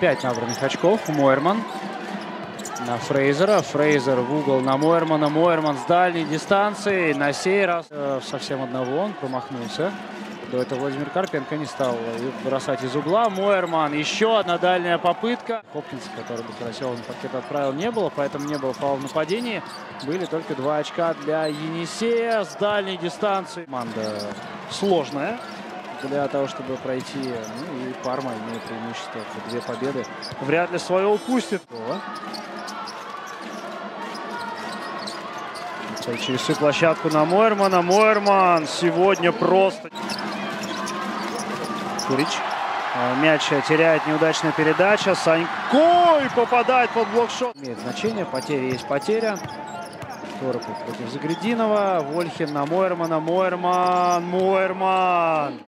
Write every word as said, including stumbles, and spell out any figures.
пять набранных очков. Мойерман на Фрейзера. Фрейзер в угол на Мойермана. Мойерман с дальней дистанции. На сей раз э, совсем одного он промахнулся. До этого Владимир Карпенко не стал бросать из угла. Мойерман. Еще одна дальняя попытка. Хопкинса, который бы Карасева на паркет отправил, не было, поэтому не было фаула в нападении. Были только два очка для Енисея с дальней дистанции. Команда сложная для того, чтобы пройти. Ну и Парма имеет преимущество. Две победы. Вряд ли свое упустит. Через всю площадку на Мойермана. Мойерман сегодня просто... Курич. Мяч теряет, неудачная передача. Санько и попадает под блокшот. Имеет значение. Потеря есть потеря. Торопов против Загрединова. Вольхин на Мойермана. Мойерман. Мойерман.